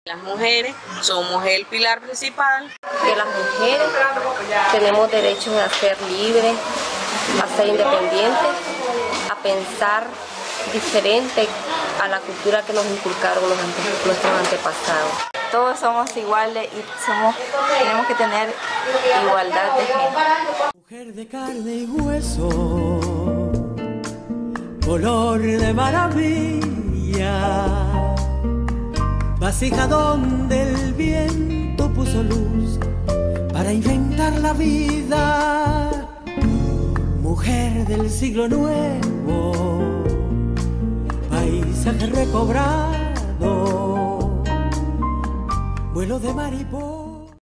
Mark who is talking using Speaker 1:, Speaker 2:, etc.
Speaker 1: Las mujeres somos el pilar principal.
Speaker 2: Que las mujeres tenemos derecho a ser libres, a ser independientes, a pensar diferente a la cultura que nos inculcaron nuestros antepasados.
Speaker 3: Todos somos iguales y tenemos que tener igualdad de género.
Speaker 4: Mujer de carne y hueso, color de maravilla, vasija donde el viento puso luz para inventar la vida. Mujer del siglo nuevo, paisaje recobrado, vuelo de mariposa.